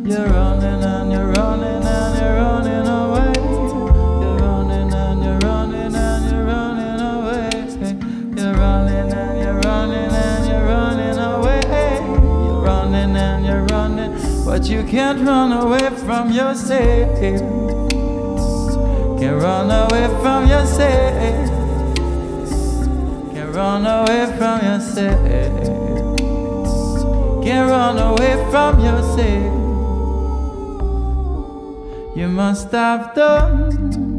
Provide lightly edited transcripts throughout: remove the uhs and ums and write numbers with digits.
You're running and you're running and you're running away. You're running and you're running and you're running away. You're running and you're running and you're running away. You're running and you're running, but you can't run away from yourself. Can't run away from yourself. Can't run away from yourself. Can't run away from yourself. You must have done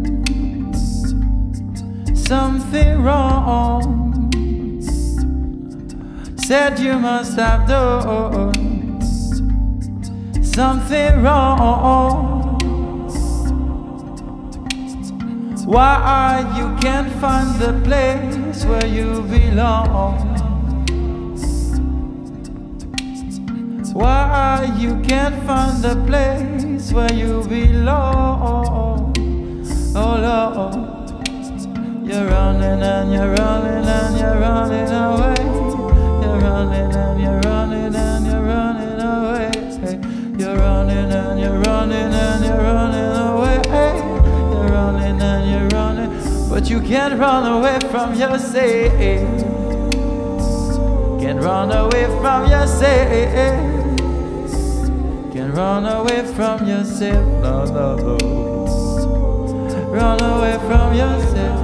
something wrong. Said you must have done something wrong. Why you can't find the place where you belong? Why you can't find the place where you belong? Oh Lord, you're running and you're running and you're running away. You're running and you're running and you're running away. You're running and you're running and you're running away. You're running and you're running, but you can't run away from yourself. Can't run away from yourself. Can't run away from yourself. No, no, no. Run away from yourself.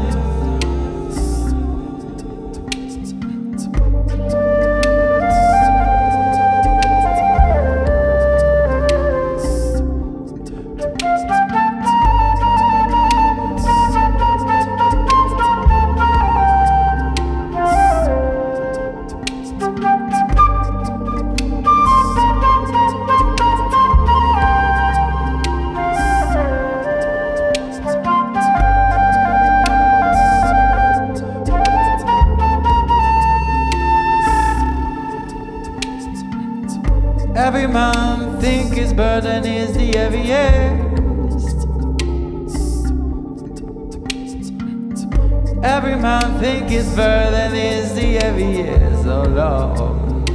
Every man think his burden is the heaviest. Every man think his burden is the heaviest. Oh Lord.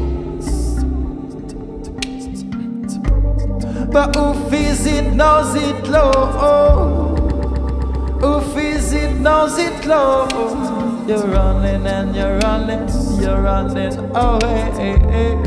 But who feels it knows it low. Who feels it knows it low. You're running and you're running away.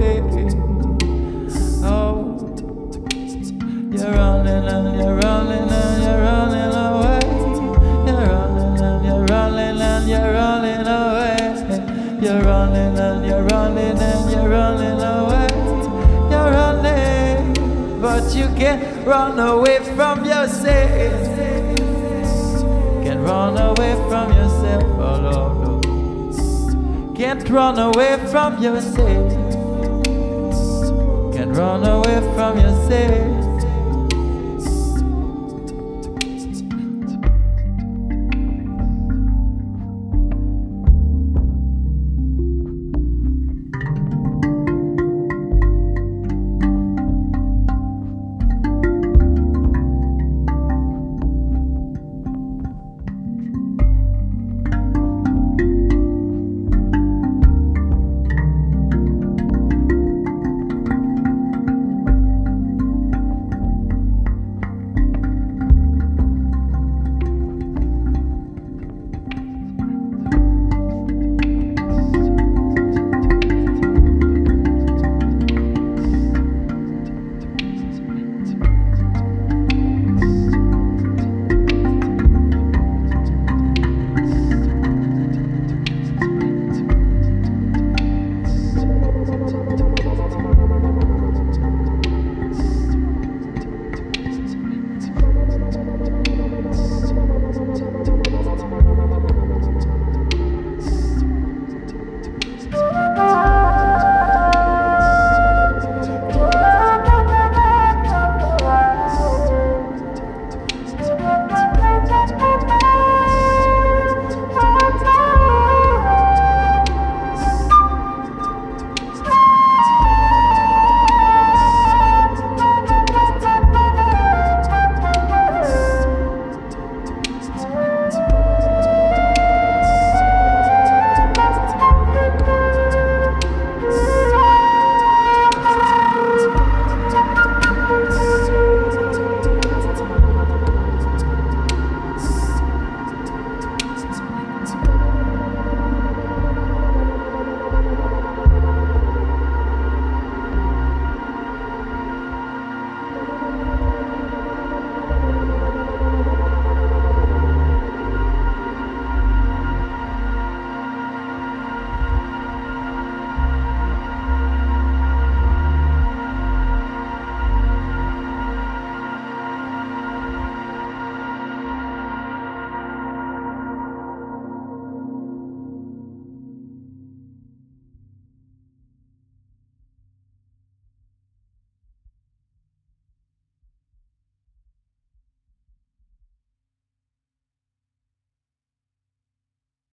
Oh, you're running and you're running and you're running away. You're running and you're running and you're running away. You're running and you're running and you're running away. You're running, but you can't run away from yourself. Can't run away from yourself, oh Lord. Can't run away from yourself. Can't run away from yourself.